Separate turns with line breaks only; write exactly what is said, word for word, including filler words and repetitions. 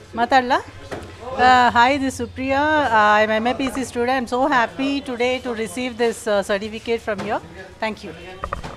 Matalla. Uh, hi, this is Supriya. Uh, I'm M A P C student. I'm so happy today to receive this uh, certificate from you. Thank you.